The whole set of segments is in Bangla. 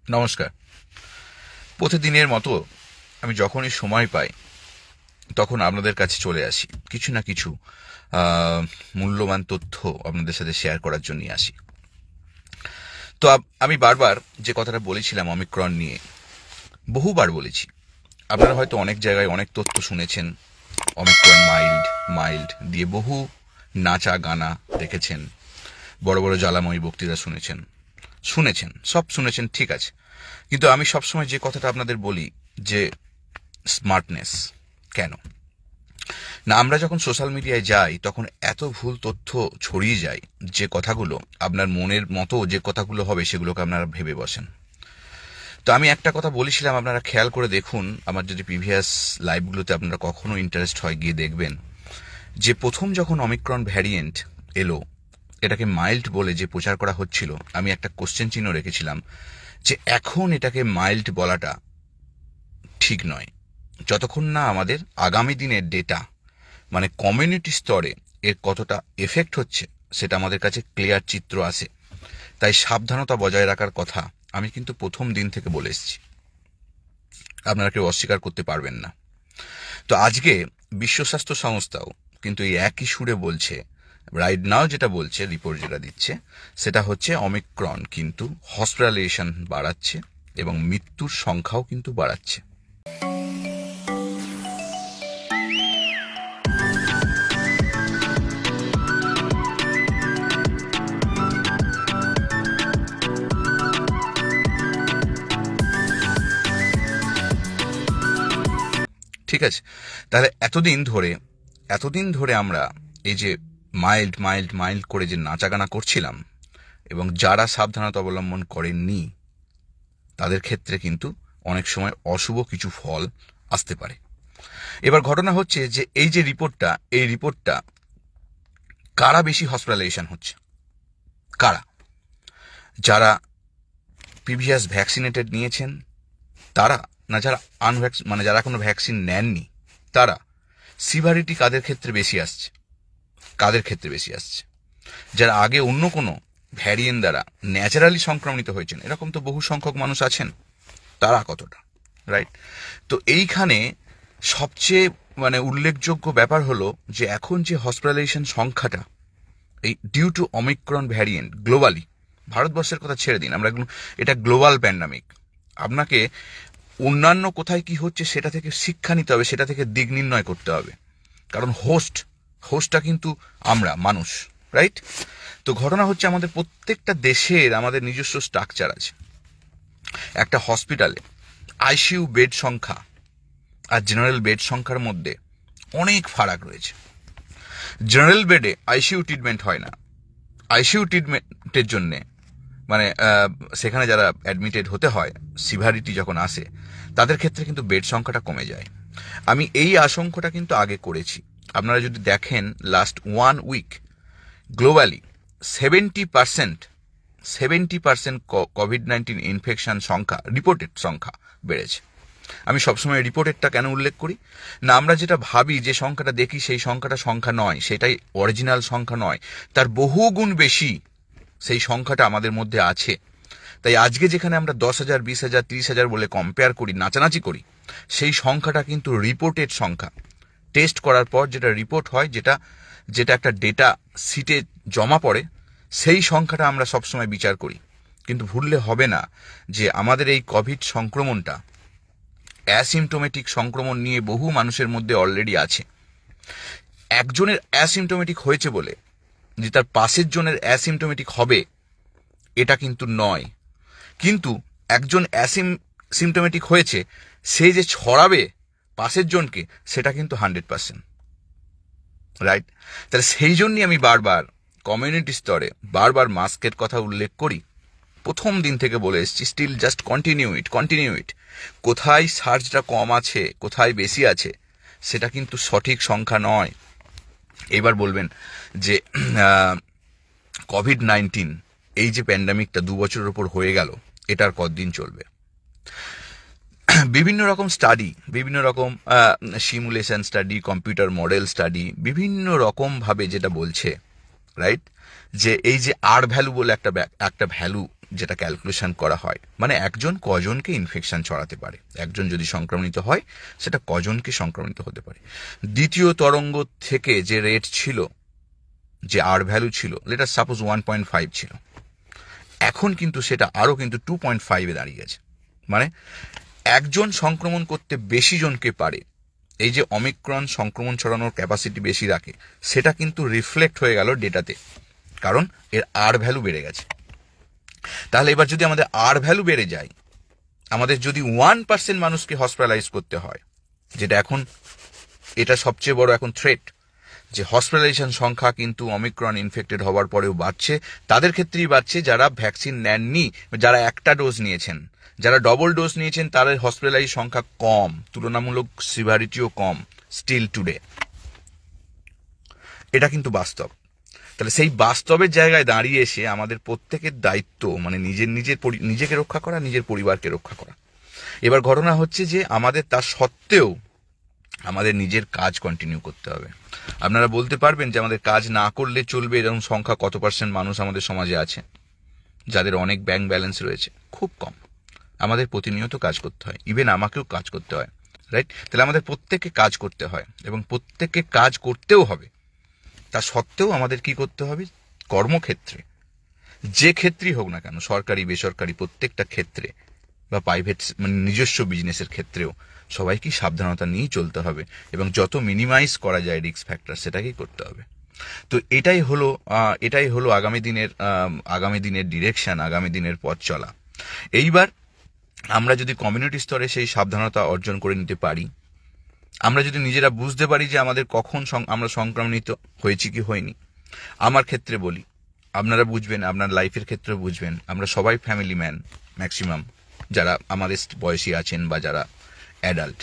নমস্কার। প্রতিদিনের মতো আমি যখনই সময় পাই তখন আপনাদের কাছে চলে আসি, কিছু না কিছু মূল্যবান তথ্য আপনাদের সাথে শেয়ার করার জন্য আসি। তো আমি বারবার যে কথাটা বলেছিলাম অমিক্রন নিয়ে, বহুবার বলেছি। আপনারা হয়তো অনেক জায়গায় অনেক তথ্য শুনেছেন, অমিক্রন মাইল্ড দিয়ে বহু নাচা গানা দেখেছেন, বড় বড় জ্বালাময়ী বক্তৃতা শুনেছেন, সব শুনেছেন, ঠিক আছে। কিন্তু আমি সবসময় যে কথাটা আপনাদের বলি যে স্মার্টনেস কেন না, আমরা যখন সোশ্যাল মিডিয়ায় যাই তখন এত ভুল তথ্য ছড়িয়ে যায় যে কথাগুলো আপনার মনের মতো যে কথাগুলো হবে সেগুলোকে আপনারা ভেবে বসেন। তো আমি একটা কথা বলেছিলাম, আপনারা খেয়াল করে দেখুন, আমার যদি প্রিভিয়াস লাইভগুলোতে আপনারা কখনো ইন্টারেস্ট হয় গিয়ে দেখবেন যে প্রথম যখন অমিক্রন ভ্যারিয়েন্ট এলো, এটাকে মাইল্ড বলে যে প্রচার করা হচ্ছিল, আমি একটা কোশ্চেন চিহ্ন রেখেছিলাম যে এখন এটাকে মাইল্ড বলাটা ঠিক নয়, যতক্ষণ না আমাদের আগামী দিনের ডেটা মানে কমিউনিটি স্তরে এর কতটা এফেক্ট হচ্ছে সেটা আমাদের কাছে ক্লিয়ার চিত্র আসে। তাই সাবধানতা বজায় রাখার কথা আমি কিন্তু প্রথম দিন থেকে বলে এসেছি, আপনারা কেউ অস্বীকার করতে পারবেন না। তো আজকে বিশ্ব স্বাস্থ্য সংস্থাও কিন্তু এই একই সুরে বলছে, রাইট নাও যেটা বলছে, রিপোর্ট যেটা দিচ্ছে সেটা হচ্ছে অমিক্রন কিন্তু হসপিটালাইজেশন বাড়াচ্ছে এবং মৃত্যুর সংখ্যাও কিন্তু বাড়াচ্ছে। ঠিক আছে, তাহলে এতদিন ধরে আমরা এই যে মাইল্ড করে যে নাচাগানা করছিলাম এবং যারা সাবধানতা অবলম্বন করেননি তাদের ক্ষেত্রে কিন্তু অনেক সময় অশুভ কিছু ফল আসতে পারে। এবার ঘটনা হচ্ছে যে এই যে রিপোর্টটা কারা বেশি হসপিটালাইজেশন হচ্ছে, কারা? যারা প্রিভিয়াস ভ্যাকসিনেটেড নিয়েছেন তারা, না যারা যারা কোনো ভ্যাকসিন নেননি তারা? সিভিয়ারিটি কাদের ক্ষেত্রে বেশি আসছে? যারা আগে অন্য কোনো ভ্যারিয়েন্ট দ্বারা ন্যাচারালি সংক্রমিত হয়েছেন, এরকম তো বহু সংখ্যক মানুষ আছেন, তারা কতটা? রাইট। তো এইখানে সবচেয়ে উল্লেখযোগ্য ব্যাপার হলো যে এখন যে হসপিটালাইজেশন সংখ্যাটা এই due to Omicron variant globally, ভারতবর্ষের কথা ছেড়ে দিন, এটা গ্লোবাল প্যান্ডামিক। আপনাকে অন্যান্য কোথায় কি হচ্ছে সেটা থেকে শিক্ষা নিতে হবে, সেটা থেকে দিক নির্ণয় করতে হবে, কারণ হোস্টটা কিন্তু আমরা মানুষ, রাইট? তো ঘটনা হচ্ছে আমাদের প্রত্যেকটা দেশের আমাদের নিজস্ব স্ট্রাকচার আছে। একটা হসপিটালে আইসিইউ বেড সংখ্যা আর জেনারেল বেড সংখ্যার মধ্যে অনেক ফারাক রয়েছে। জেনারেল বেডে আইসিইউ ট্রিটমেন্ট হয় না। আইসিইউ ট্রিটমেন্টের জন্যে সেখানে যারা অ্যাডমিটেড হতে হয়, সিভিয়ারিটি যখন আসে তাদের ক্ষেত্রে কিন্তু বেড সংখ্যাটা কমে যায়। আমি এই আশঙ্কাটা কিন্তু আগে করেছি। আপনারা যদি দেখেন লাস্ট 1 উইক গ্লোবালি 70% কোভিড-19 ইনফেকশন সংখ্যা, রিপোর্টেড সংখ্যা বেড়েছে। আমি সবসময় রিপোর্টেডটা কেন উল্লেখ করি না, আমরা যেটা ভাবি যে সংখ্যাটা দেখি সেই সংখ্যা নয়, সেটাই অরিজিনাল সংখ্যা নয়, তার বহু গুণ বেশি সেই সংখ্যাটা আমাদের মধ্যে আছে। তাই আজকে যেখানে আমরা 10,000, 20,000, 30,000 বলে কম্পেয়ার করি, নাচানাচি করি, সেই সংখ্যাটা কিন্তু রিপোর্টেড সংখ্যা। টেস্ট করার পর যেটা রিপোর্ট হয়, যেটা একটা ডেটা সিটে জমা পড়ে, সেই সংখ্যাটা আমরা সবসময় বিচার করি। কিন্তু ভুললে হবে না যে আমাদের এই কোভিড সংক্রমণটা অ্যাসিমটোমেটিক সংক্রমণ নিয়ে বহু মানুষের মধ্যে অলরেডি আছে। একজনের অ্যাসিমটোমেটিক হয়েছে বলে যে তার পাশের জনের অ্যাসিমটোমেটিক হবে এটা কিন্তু নয়। কিন্তু একজন অ্যাসিমটোমেটিক হয়েছে, সে যে ছড়াবে পাশের জনকে সেটা কিন্তু 100%, রাইট? তাহলে সেই জন্যই আমি বারবার কমিউনিটি স্তরে মাস্কের কথা উল্লেখ করি। প্রথম দিন থেকে বলে এসেছি, স্টিল জাস্ট কন্টিনিউ ইট। কোথায় সার্জটা কম আছে, কোথায় বেশি আছে, সেটা কিন্তু সঠিক সংখ্যা নয়। এবার বলবেন যে কোভিড-19 এই যে প্যান্ডামিকটা 2 বছরের উপর হয়ে গেল, এটার কতদিন চলবে? বিভিন্ন রকম স্টাডি, বিভিন্ন রকম simulation study, computer model study, বিভিন্ন রকমভাবে যেটা বলছে, রাইট, যে এই যে আর ভ্যালু বলে একটা ভ্যালু যেটা ক্যালকুলেশন করা হয়, মানে একজন কজনকে ইনফেকশন ছড়াতে পারে, একজন যদি সংক্রমিত হয় সেটা কজনকে সংক্রমিত হতে পারে। দ্বিতীয় তরঙ্গ থেকে যে রেট ছিল, যে আর ভ্যালু ছিল, লেটার সাপোজ 1.5 ছিল, এখন কিন্তু সেটা আরও কিন্তু 2.5-এ দাঁড়িয়ে গেছে। মানে একজন সংক্রমণ করতে বেশি জনকে পারে, এই যে অমিক্রন সংক্রমণ ছড়ানোর ক্যাপাসিটি বেশি রাখে, সেটা কিন্তু রিফ্লেক্ট হয়ে গেল ডেটাতে, কারণ এর আর ভ্যালু বেড়ে গেছে। তাহলে এবার যদি আমাদের আর ভ্যালু বেড়ে যায়, আমাদের যদি 1% মানুষকে হসপিটালাইজ করতে হয়, যেটা এখন এটা সবচেয়ে বড় এখন থ্রেট, যে হসপিটালাইজেশন সংখ্যা কিন্তু অমিক্রন ইনফেক্টেড হওয়ার পরেও বাড়ছে, তাদের ক্ষেত্রেই বাড়ছে যারা ভ্যাকসিন নেননি, যারা একটা ডোজ নিয়েছেন। যারা ডবল ডোজ নিয়েছেন তাদের হসপিটালাইজ সংখ্যা কম, তুলনামূলক সিভিয়ারিটিও কম স্টিল টুডে। এটা কিন্তু বাস্তব। তাহলে সেই বাস্তবের জায়গায় দাঁড়িয়ে এসে আমাদের প্রত্যেকের দায়িত্ব, মানে নিজেকে রক্ষা করা, নিজের পরিবারকে রক্ষা করা। এবার ঘটনা হচ্ছে যে আমাদের তা সত্ত্বেও আমাদের নিজের কাজ কন্টিনিউ করতে হবে। আপনারা বলতে পারবেন যে আমাদের কাজ না করলে চলবে এরকম সংখ্যা কত % মানুষ আমাদের সমাজে আছে যাদের অনেক ব্যাংক ব্যালেন্স রয়েছে? খুব কম। আমাদের প্রতিনিয়ত কাজ করতে হয়, ইভেন আমাকেও কাজ করতে হয়, রাইট? তাহলে আমাদের প্রত্যেককে কাজ করতে হয় এবং প্রত্যেককে কাজ করতেও হবে। তা সত্ত্বেও আমাদের কি করতে হবে? কর্মক্ষেত্রে, যে ক্ষেত্রেই হোক না কেন, সরকারি বেসরকারি প্রত্যেকটা ক্ষেত্রে, বা প্রাইভেট মানে নিজস্ব বিজনেসের ক্ষেত্রেও সবাইকে সাবধানতা নিয়েই চলতে হবে এবং যত মিনিমাইজ করা যায় রিস্ক ফ্যাক্টর সেটাকেই করতে হবে। তো এটাই হলো আগামী দিনের ডিরেকশন, আগামী দিনের পথ চলা। এইবার আমরা যদি কমিউনিটি স্তরে সেই সাবধানতা অর্জন করে নিতে পারি, আমরা যদি নিজেরা বুঝতে পারি যে আমাদের কখন আমরা সংক্রমিত হয়েছি কি হয়নি। আমার ক্ষেত্রে বলি, আপনারা বুঝবেন, আপনার লাইফের ক্ষেত্রে বুঝবেন, আমরা সবাই ফ্যামিলি ম্যান, ম্যাক্সিমাম যারা আমাদের বয়সী আছেন বা যারা অ্যাডাল্ট,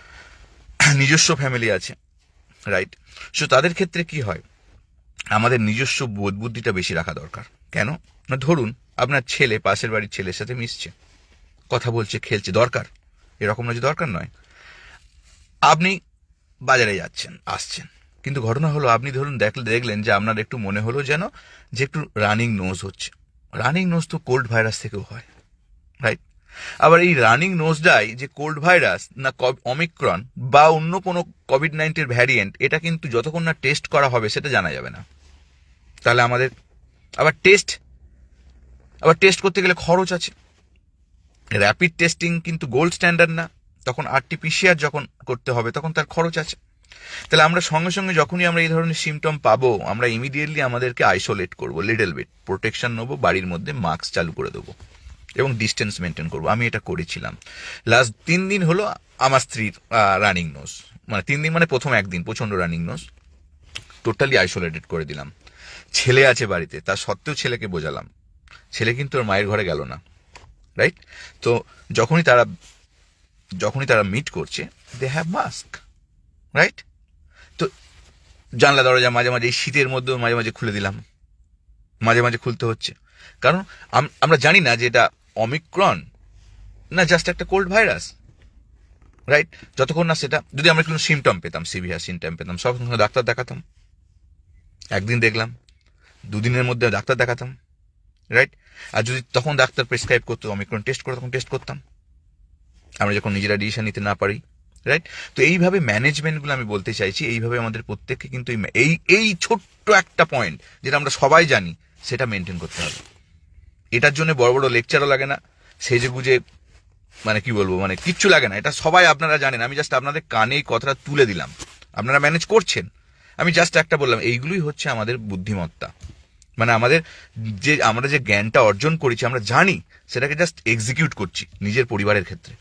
নিজস্ব ফ্যামিলি আছে, রাইট? সো তাদের ক্ষেত্রে কি হয়, আমাদের নিজস্ব বোধ বুদ্ধিটা বেশি রাখা দরকার। কেন না, ধরুন আপনার ছেলে পাশের বাড়ির ছেলের সাথে মিশছে, কথা বলছে, খেলছে, দরকার? এরকম না যে দরকার নয়। আপনি বাজারে যাচ্ছেন, আসছেন, কিন্তু ঘটনা হলো আপনি ধরুন দেখলেন যে আপনার একটু মনে হলো যেন যে একটু রানিং নোজ হচ্ছে। রানিং নোজ তো কোল্ড ভাইরাস থেকেও হয়, রাইট? আবার এই রানিং নোজটাই যে কোল্ড ভাইরাস না অমিক্রন বা অন্য কোনো কোভিড-19 ভ্যারিয়েন্ট, এটা কিন্তু যতক্ষণ না টেস্ট করা হবে সেটা জানা যাবে না। তাহলে আমাদের আবার টেস্ট করতে গেলে খরচ আছে। র্যাপিড টেস্টিং কিন্তু গোল্ড স্ট্যান্ডার্ড না, তখন RT-PCR যখন করতে হবে তখন তার খরচ আছে। তাহলে আমরা সঙ্গে সঙ্গে যখনই আমরা এই ধরনের সিমটম পাবো, আমরা ইমিডিয়েটলি আমাদেরকে আইসোলেট করবো, লিটল বিট প্রোটেকশন নেবো, বাড়ির মধ্যে মাস্ক চালু করে দেবো এবং ডিস্টেন্স মেনটেন করবো। আমি এটা করেছিলাম। লাস্ট 3 দিন হলো আমার স্ত্রীর রানিং নোজ, মানে 3 দিন মানে প্রথম 1 দিন প্রচণ্ড রানিং নোজ, টোটালি আইসোলেটেড করে দিলাম। ছেলে আছে বাড়িতে, তা সত্ত্বেও ছেলেকে বোঝালাম, ছেলে কিন্তু ওর মায়ের ঘরে গেল না, রাইট? তো যখনই তারা মিট করছে, দে হ্যাভ মাস্ক, রাইট? তো জানলা দরজা মাঝে মাঝে এই শীতের মধ্যেও মাঝে মাঝে খুলে দিলাম, মাঝে মাঝে খুলতে হচ্ছে, কারণ আমরা জানি না যে এটা অমিক্রন না জাস্ট একটা কোল্ড ভাইরাস, রাইট? যতক্ষণ না সেটা, যদি আমরা কোনো সিমটম পেতাম, সিভিয়ার সিমটম পেতাম, সব ডাক্তার দেখাতাম। 1 দিন দেখলাম, 2 দিনের মধ্যে ডাক্তার দেখাতাম, রাইট? আর যদি তখন ডাক্তার প্রেসক্রাইব করতো অমিক্রন টেস্ট করে, তখন টেস্ট করতাম, আমরা যখন নিজেরা ডিসিশন নিতে না পারি, রাইট? তো এইভাবে ম্যানেজমেন্টগুলো আমি বলতে চাইছি, এইভাবে আমাদের প্রত্যেককে কিন্তু এই ছোট্ট একটা পয়েন্ট যেটা আমরা সবাই জানি, সেটা মেনটেন করতে হবে। এটার জন্য বড় বড় লেকচারও লাগে না, সেজে গুজে মানে কি বলবো, মানে কিচ্ছু লাগে না, এটা সবাই আপনারা জানেন। আমি জাস্ট আপনাদের কানে এই কথাটা তুলে দিলাম, আপনারা ম্যানেজ করছেন, আমি জাস্ট একটা বললাম। এইগুলোই হচ্ছে আমাদের বুদ্ধিমত্তা, মানে আমরা যে জ্ঞানটা অর্জন করেছি, আমরা জানি, সেটাকে জাস্ট এক্সিকিউট করছি নিজের পরিবারের ক্ষেত্রে।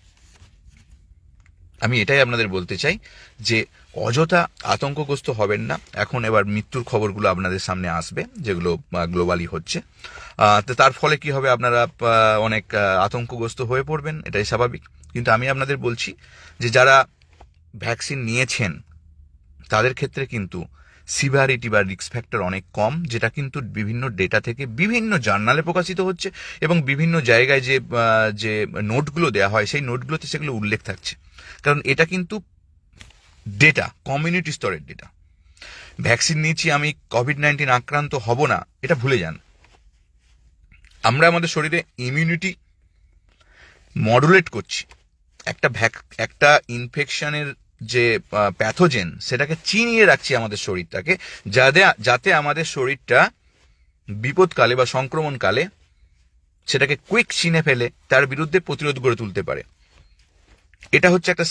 আমি এটাই আপনাদের বলতে চাই যে অযথা আতঙ্কগ্রস্ত হবেন না। এখন এবার মৃত্যুর খবরগুলো আপনাদের সামনে আসবে, যেগুলো গ্লোবালি হচ্ছে, তো তার ফলে কি হবে, আপনারা অনেক আতঙ্কগ্রস্ত হয়ে পড়বেন, এটাই স্বাভাবিক। কিন্তু আমি আপনাদের বলছি যে যারা ভ্যাকসিন নিয়েছেন তাদের ক্ষেত্রে কিন্তু সিভিয়ারিটি বা রিস্ক ফ্যাক্টর অনেক কম, যেটা কিন্তু বিভিন্ন ডেটা থেকে বিভিন্ন জার্নালে প্রকাশিত হচ্ছে এবং বিভিন্ন জায়গায় যে নোটগুলো দেওয়া হয়, সেই নোটগুলোতে সেগুলো উল্লেখ থাকছে। কারণ এটা কিন্তু ডেটা, কমিউনিটি স্তরের ডেটা। ভ্যাকসিন নিয়েছি, আমি কোভিড-19 আক্রান্ত হব না, এটা ভুলে যান। আমরা আমাদের শরীরে ইমিউনিটি মডুলেট করছি। একটা ইনফেকশনের যে প্যাথোজেন, সেটাকে চিনিয়ে রাখছি আমাদের শরীরটাকে, যাতে আমাদের শরীরটা বিপদকালে বা সংক্রমণকালে সেটাকে কুইক চিনে ফেলে তার বিরুদ্ধে প্রতিরোধ গড়ে তুলতে পারে। এটা হচ্ছে একটা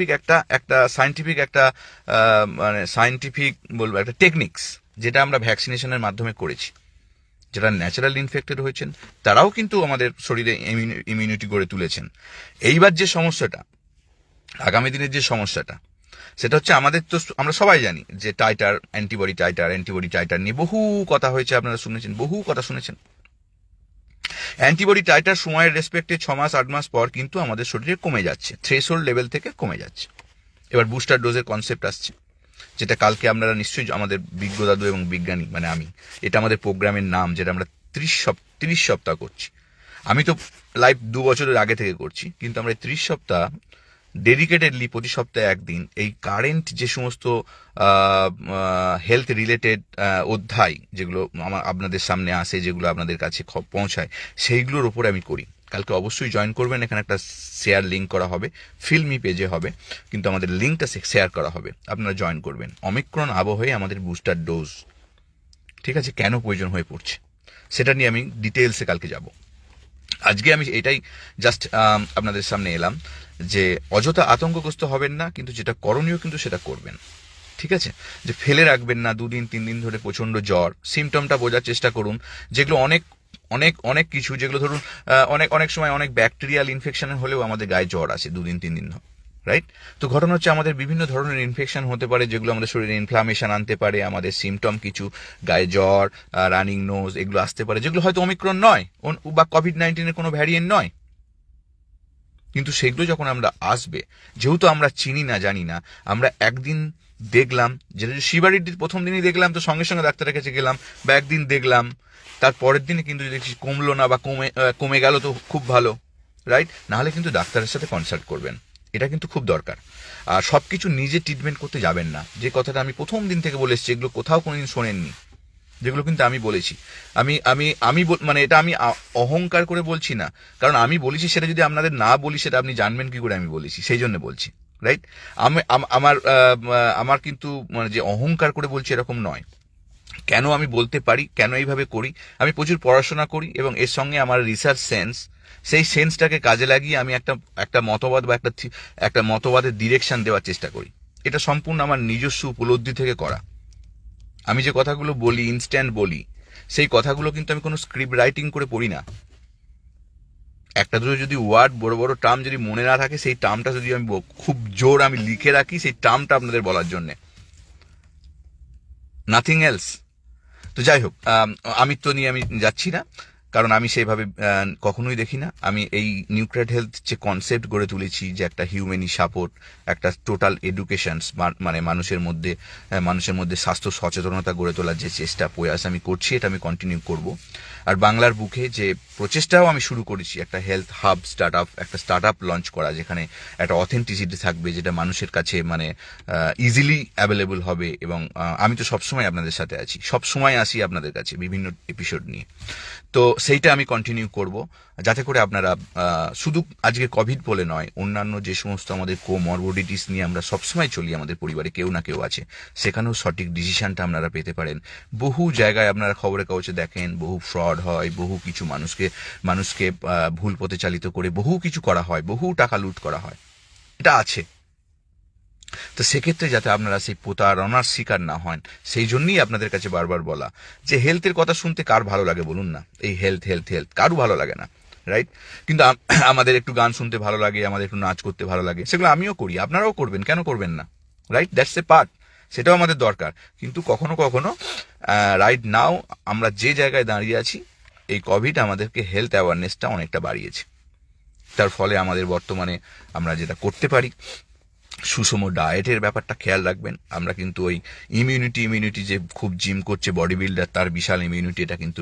সায়েন্টিফিক বলবো একটা টেকনিক্স, যেটা আমরা ভ্যাকসিনেশনের মাধ্যমে করেছি। যারা ন্যাচারাল ইনফেক্টেড হয়েছেন তারাও কিন্তু আমাদের শরীরে ইমিউনিটি গড়ে তুলেছেন। এইবার যে সমস্যাটা, আগামী দিনের যে সমস্যাটা, সেটা হচ্ছে আমাদের তো আমরা সবাই জানি যে অ্যান্টিবডি টাইটার নিয়ে বহু কথা হয়েছে, আপনারা শুনেছেন, বহু কথা শুনেছেন। অ্যান্টিবডি টাইটার সময়ের রেসপেক্টে 6 মাস 8 মাস পর কিন্তু আমাদের শরীরে কমে যাচ্ছে, থ্রেশহোল্ড লেভেল থেকে কমে যাচ্ছে। এবার বুস্টার ডোজের কনসেপ্ট আসছে, যেটা কালকে আপনারা নিশ্চয়ই, আমাদের বিজ্ঞ দাদু এবং বিজ্ঞানী মানে আমি, এটা আমাদের প্রোগ্রামের নাম, যেটা আমরা 30 সপ্তাহ করছি। আমি তো লাইভ 2 বছরের আগে থেকে করছি, কিন্তু আমরা 30 সপ্তাহ ডেডিকেটেডলি প্রতি সপ্তাহে একদিন এই কারেন্ট যে সমস্ত হেলথ রিলেটেড অধ্যায় যেগুলো আপনাদের সামনে আসে, যেগুলো আপনাদের কাছে পৌঁছায়, সেইগুলোর ওপরে আমি করি। কালকে অবশ্যই জয়েন করবেন। এখানে একটা শেয়ার লিঙ্ক করা হবে, ফিল্মি পেজে হবে, কিন্তু আমাদের লিঙ্কটা শেয়ার করা হবে, আপনারা জয়েন করবেন। অমিক্রন আবহে আমাদের বুস্টার ডোজ, ঠিক আছে, কেন প্রয়োজন হয়ে পড়ছে সেটা নিয়ে আমি ডিটেলসে কালকে যাব। আজকে আমি এটাই জাস্ট আপনাদের সামনে এলাম যে অযথা আতঙ্কগ্রস্ত হবেন না, কিন্তু যেটা করণীয় কিন্তু সেটা করবেন, ঠিক আছে। যে ফেলে রাখবেন না 2 দিন 3 দিন ধরে প্রচন্ড জ্বর, সিমটমটা বোঝার চেষ্টা করুন। যেগুলো অনেক অনেক অনেক কিছু, যেগুলো ধরুন অনেক সময় অনেক ব্যাকটেরিয়াল ইনফেকশন হলেও আমাদের গায়ে জ্বর আসে 2 দিন 3 দিন, রাইট। তো ঘটনা হচ্ছে আমাদের বিভিন্ন ধরনের ইনফেকশন হতে পারে, যেগুলো আমাদের শরীরে ইনফ্লামেশন আনতে পারে, আমাদের সিমটম কিছু, গায়ে জ্বর, রানিং নোজ, এগুলো আসতে পারে, যেগুলো হয়তো ওমিক্রন নয় বা কোভিড-19 কোনো ভ্যারিয়েন্ট নয়, কিন্তু সেগুলো যখন আমরা আসবে, যেহেতু আমরা চিনি না, জানি না, আমরা একদিন দেখলাম, যেটা শিবারির প্রথম দিনই দেখলাম তো সঙ্গে সঙ্গে ডাক্তারের কাছে গেলাম, বা একদিন দেখলাম, তার পরের দিনে কিন্তু দেখছি কমলো না বা কমে গেল, তো খুব ভালো, রাইট। নাহলে কিন্তু ডাক্তারের সাথে কনসাল্ট করবেন, এটা কিন্তু খুব দরকার। আর সব কিছু নিজে ট্রিটমেন্ট করতে যাবেন না, যে কথাটা আমি প্রথম দিন থেকে বলে এসেছি, এগুলো কোথাও কোনোদিন শোনেননি, যেগুলো কিন্তু আমি বলেছি। আমি মানে এটা আমি অহংকার করে বলছি না, কারণ আমি বলেছি, সেটা যদি আপনাদের না বলি সেটা আপনি জানবেন কি করে আমি বলেছি, সেই জন্য বলছি, রাইট। আমার কিন্তু মানে যে অহংকার করে বলছি এরকম নয়। কেন আমি বলতে পারি, কেন এইভাবে করি, আমি প্রচুর পড়াশোনা করি, এবং এর সঙ্গে আমার রিসার্চ সেন্স, সেই সেন্সটাকে কাজে লাগিয়ে আমি একটা মতবাদ বা একটা মতবাদের ডিরেকশন দেওয়ার চেষ্টা করি। এটা সম্পূর্ণ আমার নিজস্ব উপলব্ধি থেকে করা। আমি যে কথাগুলো বলি, ইনস্ট্যান্ট বলি, সেই কথাগুলো কিন্তু আমি কোনো স্ক্রিপ্ট রাইটিং করে পড়ি না। একটা দুটো যদি ওয়ার্ড, বড় বড় টার্ম যদি মনে না থাকে, সেই টার্মটা যদি আমি খুব জোর আমি লিখে রাখি, সেই টার্মটা আপনাদের বলার জন্যে, নাথিং এলস। তো যাই হোক, আমি তো নিয়ে আমি যাচ্ছি না, কারণ আমি সেইভাবে কখনোই দেখি না। আমি এই নিউক্লিয়ার হেলথ যে কনসেপ্ট গড়ে তুলেছি, যে একটা হিউম্যানি সাপোর্ট, একটা টোটাল এডুকেশন, মানে মানুষের মধ্যে স্বাস্থ্য সচেতনতা গড়ে তোলার যে চেষ্টা, প্রয়াস আমি করছি, এটা আমি কন্টিনিউ করব। আর বাংলার বুকে যে প্রচেষ্টাও আমি শুরু করেছি, একটা হেলথ হাব একটা স্টার্ট আপ লঞ্চ করা, যেখানে একটা অথেন্টিসিটি থাকবে, যেটা মানুষের কাছে মানে ইজিলি অ্যাভেলেবল হবে। এবং আমি তো সবসময় আপনাদের সাথে আছি, সবসময় আসি আপনাদের কাছে বিভিন্ন এপিসোড নিয়ে। তো সেইটা আমি কন্টিনিউ করব, যাতে করে আপনারা শুধু আজকে কোভিড বলে নয়, অন্যান্য যে সমস্ত আমাদের কোমরবিডিটিস নিয়ে আমরা সবসময় চলি, আমাদের পরিবারে কেউ না কেউ আছে, সেখানেও সঠিক ডিসিশনটা আপনারা পেতে পারেন। বহু জায়গায় আপনারা খবরের কাগজে দেখেন, বহু ফ্রড হয়, বহু কিছু মানুষকে ভুল পথে চালিত করে বহু কিছু করা হয়, বহু টাকা লুট করা হয়, এটা আছে। তো সেক্ষেত্রে যাতে আপনারা সেই প্রতারণার শিকার না হন, সেই জন্যই আপনাদের কাছে বারবার বলা, যে হেলথের কথা শুনতে কার ভালো লাগে বলুন না? এই হেলথ হেলথ হেলথ কারও ভালো লাগে না, রাইট? কিন্তু আমাদের একটু গান শুনতে ভালো লাগে, আমাদের একটু নাচ করতে ভালো লাগে, সেগুলো আমিও করি, আপনারাও করবেন, কেন করবেন না, রাইট? দ্যাটস এ পার্ট, সেটাও আমাদের দরকার। কিন্তু কখনো কখনো রাইট নাও আমরা যে জায়গায় দাঁড়িয়ে আছি, এই কোভিড আমাদেরকে হেলথ অ্যাওয়ারনেসটা অনেকটা বাড়িয়েছে। তার ফলে আমাদের বর্তমানে আমরা যেটা করতে পারি, সুষম ডায়েটের ব্যাপারটা খেয়াল রাখবেন। আমরা কিন্তু ওই ইমিউনিটি যে খুব জিম করছে বডি বিল্ডার, তার বিশাল ইমিউনিটি, এটা কিন্তু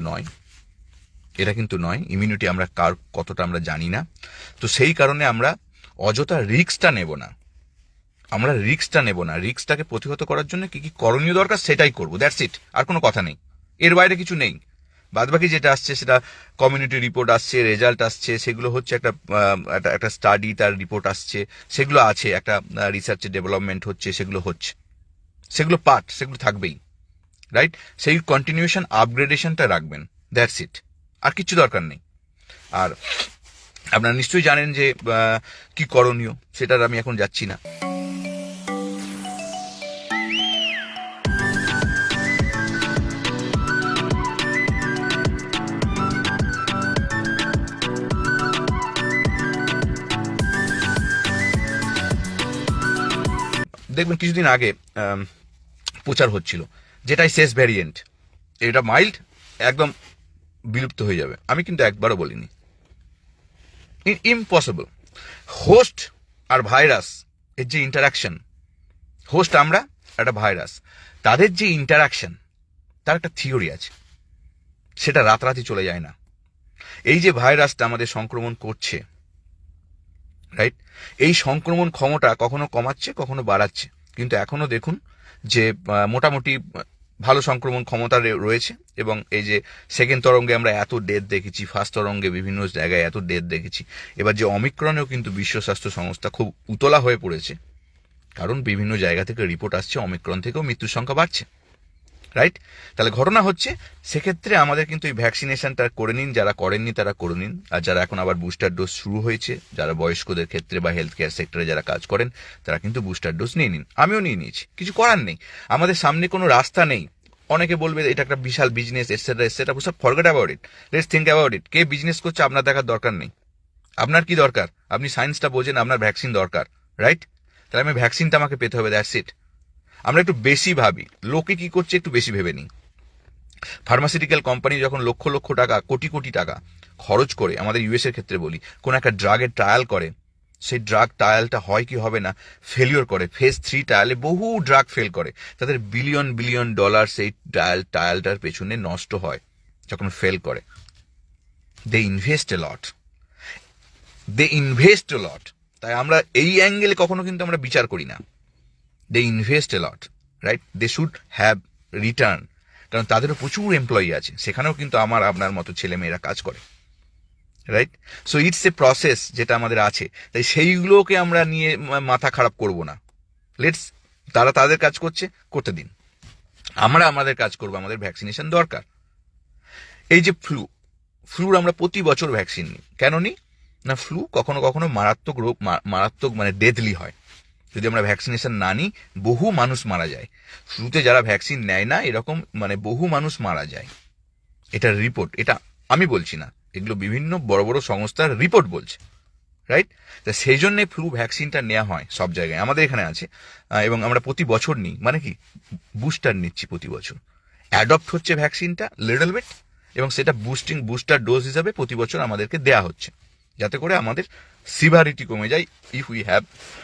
নয়। ইমিউনিটি আমরা কতটা আমরা জানি না। তো সেই কারণে আমরা অযথা রিস্কটা নেব না। রিস্কটাকে প্রতিহত করার জন্য কি করণীয় দরকার সেটাই করবো, দ্যাটস ইট। আর কোনো কথা নেই, এর বাইরে কিছু নেই। বাদবাকি যেটা আসছে সেটা কমিউনিটি রিপোর্ট আসছে, রেজাল্ট আসছে, সেগুলো হচ্ছে একটা স্টাডি, তার রিপোর্ট আসছে, সেগুলো আছে, একটা রিসার্চের ডেভেলপমেন্ট হচ্ছে, সেগুলো পার্ট, সেগুলো থাকবেই, রাইট? সেই কন্টিনিউশন আপগ্রেডেশনটা রাখবেন, দ্যাটস ইট, আর কিছু দরকার নেই। আর আপনারা নিশ্চয়ই জানেন যে কি করণীয়, সেটার আমি এখন যাচ্ছি না। দেখবেন কিছুদিন আগে প্রচার হচ্ছিল যেটাই শেষ ভ্যারিয়েন্ট, এটা মাইল্ড, একদম বিলুপ্ত হয়ে যাবে। আমি কিন্তু একবারও বলিনি, ইম্পসিবল। হোস্ট আর ভাইরাস এর যে ইন্টারাকশন, হোস্ট আমরা, একটা ভাইরাস, তাদের যে ইন্টারাকশন, তার একটা থিওরি আছে, সেটা রাতারাতি চলে যায় না। এই যে ভাইরাসটা আমাদের সংক্রমণ করছে, রাইট, এই সংক্রমণ ক্ষমতা কখনো কমাচ্ছে, কখনো বাড়াচ্ছে, কিন্তু এখনো দেখুন যে মোটামুটি ভালো সংক্রমণ ক্ষমতা রয়েছে। এবং এই যে সেকেন্ড তরঙ্গে আমরা এত ডেথ দেখেছি, ফার্স্ট তরঙ্গে বিভিন্ন জায়গায় এত ডেথ দেখেছি, এবার যে অমিক্রনেও কিন্তু বিশ্ব স্বাস্থ্য সংস্থা খুব উতলা হয়ে পড়েছে, কারণ বিভিন্ন জায়গা থেকে রিপোর্ট আসছে অমিক্রন থেকেও মৃত্যুর সংখ্যা বাড়ছে, রাইট? তাহলে ঘটনা হচ্ছে, সেক্ষেত্রে আমাদের কিন্তু এই ভ্যাকসিনেশনটা করে নিন, যারা করেননি তারা করে নিন, আর যারা এখন আবার বুস্টার ডোজ শুরু হয়েছে, যারা বয়স্কদের ক্ষেত্রে বা হেলথ কেয়ার সেক্টরে যারা কাজ করেন, তারা কিন্তু বুস্টার ডোজ নিয়ে নিন। আমিও নিয়ে নিয়েছি, কিছু করার নেই, আমাদের সামনে কোনো রাস্তা নেই। অনেকে বলবে এটা একটা বিশাল বিজনেস, এটসেট্রা এটসেট্রা, সব forget about it, let's think about it. কে বিজনেস করছে আপনার দেখার দরকার নেই। আপনার কি দরকার? আপনি সায়েন্সটা বোঝেন, আপনার ভ্যাকসিন দরকার, রাইট? তাহলে আমি ভ্যাকসিনটা আমাকে পেতে হবে, দ্যাটস ইট। আমরা একটু বেশি ভাবি, লোকে কি করছে একটু বেশি ভেবে নিই। ফার্মাসিউটিক্যাল কোম্পানি যখন লক্ষ লক্ষ টাকা, কোটি কোটি টাকা খরচ করে, আমাদের ইউএস এর ক্ষেত্রে বলি, কোন একটা ড্রাগের ট্রায়াল করে, সেই ড্রাগ ট্রায়ালটা হয় কি হবে না, ফেলিওর করে, ফেজ 3 ট্রায়ালে বহু ড্রাগ ফেল করে, তাদের বিলিয়ন বিলিয়ন ডলার সেই ট্রায়ালটার পেছনে নষ্ট হয় যখন ফেল করে। দে ইনভেস্ট এ লট, তাই আমরা এই অ্যাঙ্গেলে কখনো কিন্তু আমরা বিচার করি না। They invest a lot, right? They should have return, কারণ তাদেরও প্রচুর এমপ্লয়ি আছে, সেখানেও কিন্তু আমার আপনার মতো ছেলে মেয়েরা কাজ করে, right? So it's a process যেটা আমাদের আছে, তাই সেইগুলোকে আমরা নিয়ে মাথা খারাপ করব না। লেটস, তারা তাদের কাজ করতে দিন, আমরা আমাদের কাজ করবো, আমাদের ভ্যাকসিনেশন দরকার। এই যে ফ্লুর আমরা প্রতি বছর ভ্যাকসিন নিই, কেন নিই না? ফ্লু কখনো কখনো মারাত্মক রোগ, মারাত্মক মানে ডেথলি হয়। যদি আমরা ভ্যাকসিনেশন না নিই, বহু মানুষ মারা যায়। ফ্লুতে যারা ভ্যাকসিন নেয় না, এরকম মানে বহু মানুষ মারা যায়। এটা রিপোর্ট, এটা আমি বলছি না, এগুলো বিভিন্ন বড় বড় সংস্থার রিপোর্ট বলছে, রাইট? তা সেই জন্যে ফ্লু ভ্যাকসিনটা নেওয়া হয় সব জায়গায়, আমাদের এখানে আছে, এবং আমরা প্রতি বছর নিই, মানে কি বুস্টার নিচ্ছি প্রতি বছর। অ্যাডপ্ট হচ্ছে ভ্যাকসিনটা লিটল বিট, এবং সেটা বুস্টার ডোজ হিসাবে প্রতি বছর আমাদেরকে দেয়া হচ্ছে, যাতে করে আমাদের সিভিয়ারিটি কমে যায় if we have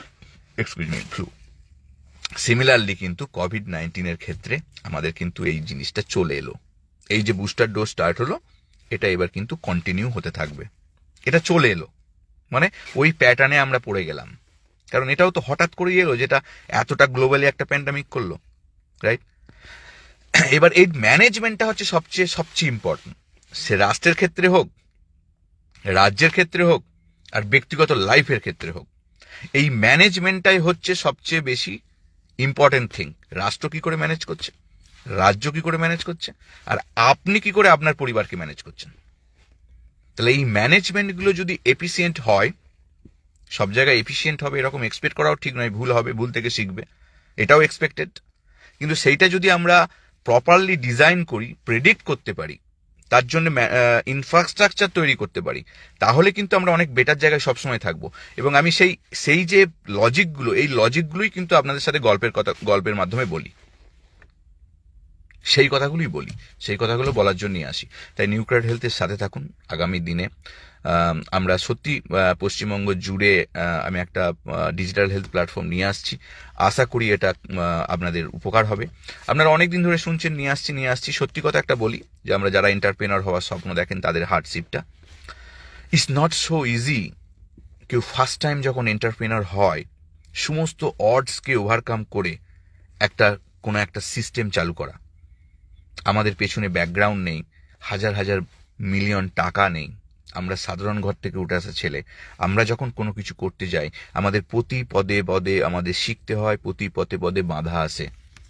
flu. Similarly কিন্তু কোভিড-19 ক্ষেত্রে আমাদের কিন্তু এই জিনিসটা চলে এলো। এই যে বুস্টার ডোজ স্টার্ট হলো, এটা এবার কিন্তু কন্টিনিউ হতে থাকবে। এটা চলে এলো মানে ওই প্যাটার্নে আমরা পড়ে গেলাম, কারণ এটাও তো হঠাৎ করে এলো, যেটা এতটা গ্লোবালি একটা প্যান্ডামিক করলো, রাইট? এবার এই ম্যানেজমেন্টটা হচ্ছে সবচেয়ে ইম্পর্টেন্ট, সে রাষ্ট্রের ক্ষেত্রে হোক, রাজ্যের ক্ষেত্রে হোক, আর ব্যক্তিগত লাইফের ক্ষেত্রে হোক। এই ম্যানেজমেন্টটাই হচ্ছে সবচেয়ে বেশি ইম্পর্টেন্ট থিং। রাষ্ট্র কি করে ম্যানেজ করছে, রাজ্য কি করে ম্যানেজ করছে, আর আপনি কি করে আপনার পরিবারকে ম্যানেজ করছেন। তাহলে এই ম্যানেজমেন্টগুলো যদি এফিসিয়েন্ট হয়, সব জায়গায় এফিসিয়েন্ট হবে এরকম এক্সপেক্ট করাও ঠিক নয়, ভুল হবে, ভুল থেকে শিখবে, এটাও এক্সপেক্টেড। কিন্তু সেইটা যদি আমরা প্রপারলি ডিজাইন করি, প্রেডিক্ট করতে পারি, তার জন্য ইনফ্রাস্ট্রাকচার তৈরি করতে পারি, তাহলে কিন্তু আমরা অনেক বেটার জায়গায় সবসময় থাকবো। এবং আমি সেই যে লজিকগুলো, এই লজিকগুলোই কিন্তু আপনাদের সাথে গল্পের মাধ্যমে বলি, সেই কথাগুলো বলার জন্যই আসি। তাই নিউক্লিয়ার হেলথের সাথে থাকুন। আগামী দিনে আমরা সত্যি পশ্চিমবঙ্গ জুড়ে আমি একটা ডিজিটাল হেলথ প্ল্যাটফর্ম নিয়ে আসছি, আশা করি এটা আপনাদের উপকার হবে। আপনারা অনেকদিন ধরে শুনছেন নিয়ে আসছি। সত্যি কথা একটা বলি, যে আমরা যারা এন্টারপ্রেনার হওয়ার স্বপ্ন দেখেন, তাদের হার্ডশিপটা ইটস নট সো ইজি। কেউ ফার্স্ট টাইম যখন এন্টারপ্রেনার হয়, সমস্ত অডসকে ওভারকাম করে কোনো একটা সিস্টেম চালু করা, আমাদের পেছনে ব্যাকগ্রাউন্ড নেই, হাজার হাজার মিলিয়ন টাকা নেই, আমরা সাধারণ ঘর থেকে উঠে আসা ছেলে। আমরা যখন কোনো কিছু করতে যাই আমাদের প্রতি পদে পদে আমাদের শিখতে হয়, প্রতি পদে পদে বাধা আসে।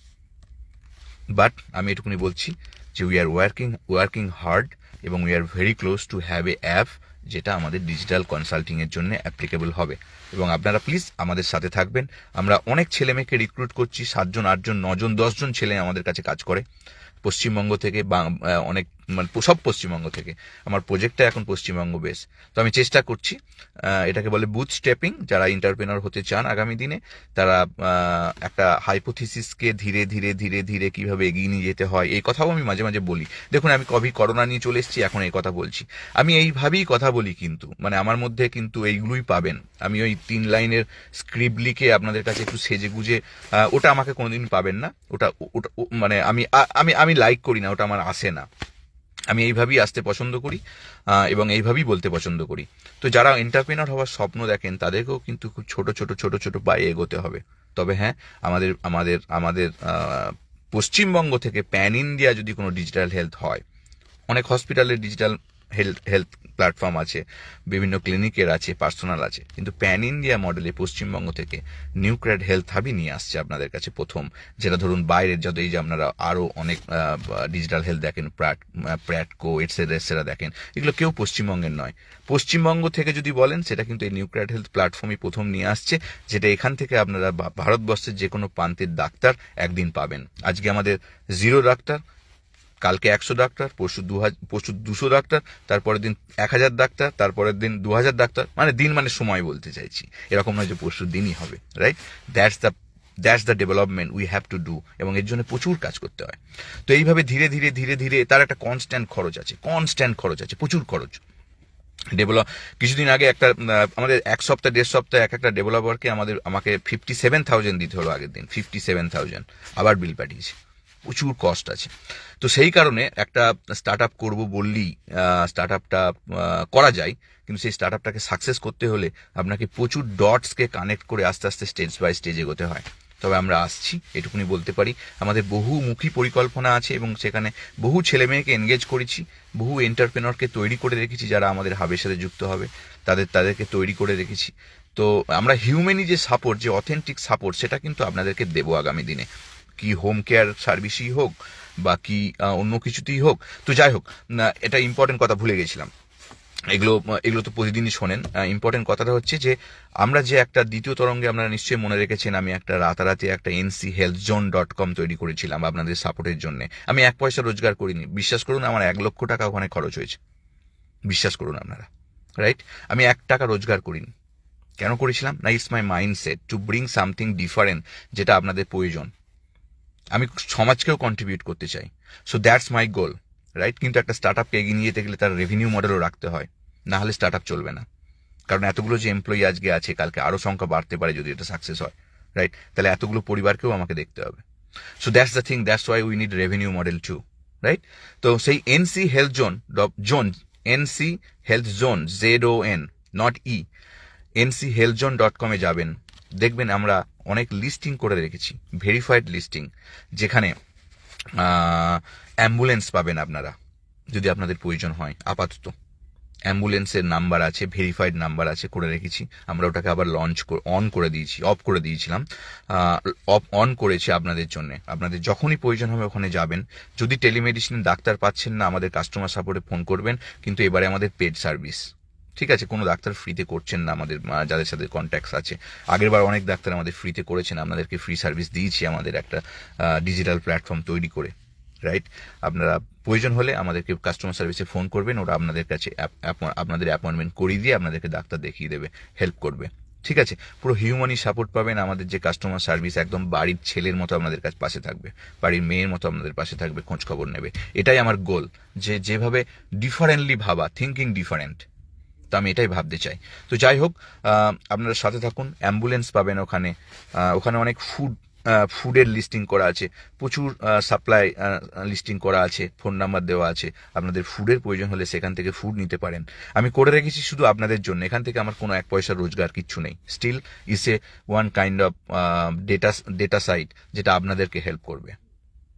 বাট আমি এটুকুনি বলছি যে উই আর ওয়ার্কিং হার্ড এবং we are very close to have a app যেটা আমাদের ডিজিটাল কনসাল্টিংয়ের জন্য অ্যাপ্লিকেবল হবে। এবং আপনারা প্লিজ আমাদের সাথে থাকবেন। আমরা অনেক ছেলে মেয়েকে রিক্রুট করছি, 7 জন 8 জন 9 জন 10 জন ছেলে আমাদের কাছে কাজ করে পশ্চিমবঙ্গ থেকে, অনেক মানে সব পশ্চিমবঙ্গ থেকে। আমার প্রজেক্টটা এখন পশ্চিমবঙ্গ বেস। তো আমি চেষ্টা করছি, এটাকে বলে বুথ স্টেপিং। যারা এন্টারপ্রেনার হতে চান আগামী দিনে, তারা একটা হাইপোথিসিসকে ধীরে ধীরে ধীরে ধীরে কিভাবে এগিয়ে নিয়ে যেতে হয়, এই কথাও আমি মাঝে মাঝে বলি। দেখুন, আমি করোনা নিয়ে চলে এসেছি, এখন এই কথা বলছি। আমি এইভাবেই কথা বলি, কিন্তু মানে আমার মধ্যে কিন্তু এইগুলোই পাবেন। আমি ওই 3 লাইনের স্ক্রিপ্ট লিখে আপনাদের কাছে একটু সেজে গুজে, ওটা আমাকে কোনোদিন পাবেন না। ওটা ওটা মানে আমি আমি আমি লাইক করি না, ওটা আমার আসে না। আমি এইভাবেই আসতে পছন্দ করি এবং এইভাবেই বলতে পছন্দ করি। তো যারা এন্টারপ্রেনার হওয়ার স্বপ্ন দেখেন তাদেরকেও কিন্তু খুব ছোট ছোট ছোট ছোট পায়ে এগোতে হবে। তবে হ্যাঁ, আমাদের আমাদের আমাদের পশ্চিমবঙ্গ থেকে প্যান ইন্ডিয়া যদি কোনো ডিজিটাল হেলথ হয়, অনেক হসপিটালের ডিজিটাল হেলথ প্ল্যাটফর্ম আছে, বিভিন্ন ক্লিনিকের আছে, পার্সোনাল আছে, কিন্তু প্যান ইন্ডিয়া মডেলে পশ্চিমবঙ্গ থেকে নিউক্রেড হেলথ হাবই নিয়ে আসছে আপনাদের কাছে প্রথম। যেটা ধরুন বাইরের যত এই যে আপনারা আরও অনেক ডিজিটাল হেলথ দেখেন, প্র্যাটকো এটসেট্রা দেখেন, এগুলো কেউ পশ্চিমবঙ্গের নয়। পশ্চিমবঙ্গ থেকে যদি বলেন, সেটা কিন্তু এই নিউক্রেড হেলথ প্ল্যাটফর্মই প্রথম নিয়ে আসছে, যেটা এখান থেকে আপনারা ভারতবর্ষের যে কোনো প্রান্তের ডাক্তার একদিন পাবেন। আজকে আমাদের 0 ডাক্তার, কালকে 100 ডাক্তার, পরশু 200 ডাক্তার, তারপরের দিন 1000 ডাক্তার, তারপরের দিন 2000 ডাক্তার। মানে দিন মানে সময় বলতে চাইছি, এরকম নয় যে পরশু দিনই হবে, right? That's the development we have to do, এবং এর জন্য প্রচুর কাজ করতে হয়। তো এইভাবে ধীরে ধীরে ধীরে ধীরে তার একটা কনস্ট্যান্ট খরচ আছে, প্রচুর খরচ। কিছুদিন আগে একটা আমাদের 1 সপ্তাহ 1.5 সপ্তাহ একটা ডেভেলপারকে আমাকে 57,000 দিতে হলো আগের দিন, 57,000 আবার বিল পাঠিয়েছে। প্রচুর কস্ট আছে। তো সেই কারণে একটা স্টার্ট আপ করবো বললেই স্টার্ট আপটা করা যায়, কিন্তু সেই স্টার্ট আপটাকে সাকসেস করতে হলে আপনাকে প্রচুর ডটসকে কানেক্ট করে আস্তে আস্তে স্টেজ বাই স্টেজ এগোতে হয়। তবে আমরা আসছি, এটুকুনি বলতে পারি। আমাদের বহুমুখী পরিকল্পনা আছে এবং সেখানে বহু ছেলে মেয়েকে এনগেজ করেছি, বহু এন্টারপ্রেনরকে তৈরি করে রেখেছি যারা আমাদের হাবের সাথে যুক্ত হবে, তাদেরকে তৈরি করে রেখেছি। তো আমরা হিউম্যানি যে সাপোর্ট, যে অথেন্টিক সাপোর্ট, সেটা কিন্তু আপনাদেরকে দেবো আগামী দিনে, কি হোম কেয়ার সার্ভিসই হোক বা কি অন্য কিছুতেই হোক। তো যাই হোক, এটা ইম্পর্টেন্ট কথা ভুলে গেছিলাম। এগুলো তো প্রতিদিনই শোনেন। ইম্পর্টেন্ট কথাটা হচ্ছে যে আমরা যে একটা দ্বিতীয় তরঙ্গে, আপনারা নিশ্চয়ই মনে রেখেছেন, আমি একটা রাতারাতি একটা nchealthzone.com তৈরি করেছিলাম আপনাদের সাপোর্টের জন্য। আমি 1 পয়সা রোজগার করিনি, বিশ্বাস করুন। আমার 1 লক্ষ টাকা ওখানে খরচ হয়েছে, বিশ্বাস করুন আপনারা, রাইট? আমি 1 টাকা রোজগার করিনি। কেন করেছিলাম না? It's my mindset to bring something different, যেটা আপনাদের প্রয়োজন। আমি সমাজকেও কন্ট্রিবিউট করতে চাই। So that's my goal, right? কিন্তু একটা স্টার্ট আপকে এগিয়ে নিয়ে যেতে গেলে তার রেভিনিউ মডেলও রাখতে হয়, না হলে স্টার্ট আপ চলবে না। কারণ এতগুলো যে এমপ্লয়ি আজকে আছে, কালকে আরও সংখ্যা বাড়তে পারে যদি এটা সাকসেস হয়, রাইট? তাহলে এতগুলো পরিবারকেও আমাকে দেখতে হবে। So that's the thing, that's why we need revenue model too, right? তো সেই NC health zone ZON not E, nchealthzone.com এ যাবেন, দেখবেন আমরা অনেক লিস্টিং করে রেখেছি, ভেরিফাইড লিস্টিং, যেখানে অ্যাম্বুলেন্স পাবেন আপনারা যদি আপনাদের প্রয়োজন হয়। আপাতত অ্যাম্বুলেন্সের নাম্বার আছে, ভেরিফাইড নাম্বার আছে, করে রেখেছি। আমরা ওটাকে আবার অফ করে দিয়েছিলাম, অন করেছি আপনাদের জন্য। আপনাদের যখনই প্রয়োজন হবে ওখানে যাবেন। যদি টেলিমেডিসিন ডাক্তার পাচ্ছেন না, আমাদের কাস্টমার সাপোর্টে ফোন করবেন। কিন্তু এবারে আমাদের পেড সার্ভিস, ঠিক আছে? কোনো ডাক্তার ফ্রিতে করছেন না আমাদের, যাদের সাথে কন্ট্যাক্টস আছে। আগেরবার অনেক ডাক্তার আমাদের ফ্রিতে করেছেন, আপনাদেরকে ফ্রি সার্ভিস দিয়েছি আমাদের একটা ডিজিটাল প্ল্যাটফর্ম তৈরি করে, রাইট? আপনারা প্রয়োজন হলে আমাদেরকে কাস্টমার সার্ভিসে ফোন করবেন, ওরা আপনাদের কাছে আপনাদের অ্যাপয়েন্টমেন্ট করিয়ে দিয়ে আপনাদেরকে ডাক্তার দেখিয়ে দেবে, হেল্প করবে, ঠিক আছে? পুরো হিউম্যানি সাপোর্ট পাবেন। আমাদের যে কাস্টমার সার্ভিস একদম বাড়ির ছেলের মতো আপনাদের কাছে পাশে থাকবে, বাড়ির মেয়ের মতো আপনাদের পাশে থাকবে, খোঁজ খবর নেবে। এটাই আমার গোল, যেভাবে ডিফারেন্টলি ভাবা, থিঙ্কিং ডিফারেন্ট, তো আমি এটাই ভাবতে চাই। তো যাই হোক, আপনারা সাথে থাকুন। অ্যাম্বুলেন্স পাবেন ওখানে, ওখানে অনেক ফুডের লিস্টিং করা আছে, প্রচুর সাপ্লাই লিস্টিং করা আছে, ফোন নাম্বার দেওয়া আছে। আপনাদের ফুডের প্রয়োজন হলে সেখান থেকে ফুড নিতে পারেন। আমি করে রেখেছি শুধু আপনাদের জন্য, এখান থেকে আমার কোনো 1 পয়সা রোজগার কিচ্ছু নেই। Still is a one kind of data site, যেটা আপনাদেরকে হেল্প করবে,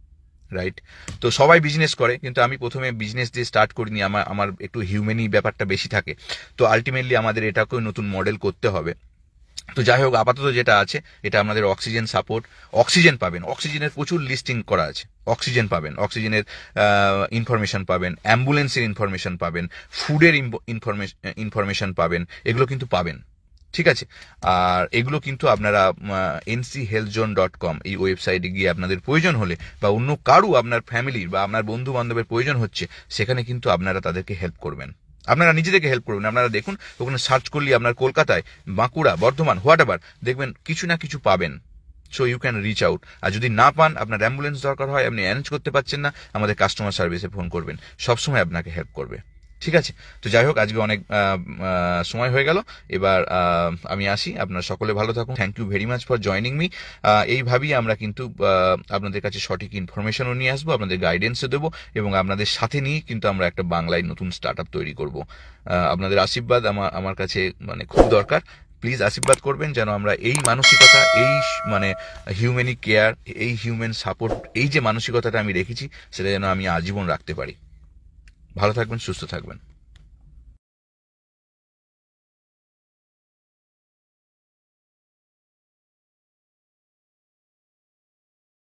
রাইট? তো সবাই বিজনেস করে, কিন্তু আমি প্রথমে বিজনেস দিয়ে স্টার্ট করিনি, আমার আমার একটু হিউম্যানি ব্যাপারটা বেশি থাকে। তো আলটিমেটলি আমাদের এটাকেও নতুন মডেল করতে হবে। তো যাই হোক, আপাতত যেটা আছে এটা আমাদের অক্সিজেন সাপোর্ট। অক্সিজেন পাবেন, অক্সিজেনের প্রচুর লিস্টিং করা আছে। অক্সিজেন পাবেন, অক্সিজেনের ইনফরমেশন পাবেন, অ্যাম্বুলেন্সের ইনফরমেশন পাবেন, ফুডের ইনফরমেশন পাবেন, এগুলো কিন্তু পাবেন। ঠিক আছে? আর এগুলো কিন্তু আপনারা nchealthzone.com এই ওয়েবসাইটে গিয়ে আপনাদের প্রয়োজন হলে, বা অন্য কারু আপনার ফ্যামিলির বা আপনার বন্ধু বান্ধবের প্রয়োজন হচ্ছে, সেখানে কিন্তু আপনারা তাদেরকে হেল্প করবেন। আপনারা নিজেদেরকে হেল্প করবেন। আপনারা দেখুন, ওখানে সার্চ করলে আপনার কলকাতায়, বাঁকুড়া, বর্ধমান, হোয়াট এভার, দেখবেন কিছু না কিছু পাবেন। So you can reach out. আর যদি না পান, আপনার অ্যাম্বুলেন্স দরকার হয়, আপনি অ্যারেঞ্জ করতে পারছেন না, আমাদের কাস্টমার সার্ভিসে ফোন করবেন, সবসময় আপনাকে হেল্প করবে। ঠিক আছে? তো যাই হোক, আজকে অনেক সময় হয়ে গেল। এবার আমি আসি। আপনারা সকলে ভালো থাকুন। Thank you very much for joining me. এইভাবেই আমরা কিন্তু আপনাদের কাছে সঠিক ইনফরমেশনও নিয়ে আসবো, আপনাদের গাইডেন্সও দেবো, এবং আপনাদের সাথে নিয়ে কিন্তু আমরা একটা বাংলায় নতুন স্টার্ট আপ তৈরি করবো। আপনাদের আশীর্বাদ আমার কাছে মানে খুব দরকার। প্লিজ আশীর্বাদ করবেন যেন আমরা এই মানসিকতা, এই মানে হিউম্যানিক কেয়ার, এই হিউম্যান সাপোর্ট, এই যে মানসিকতাটা আমি রেখেছি, সেটা যেন আমি আজীবন রাখতে পারি। ভালো থাকবেন, সুস্থ থাকবেন।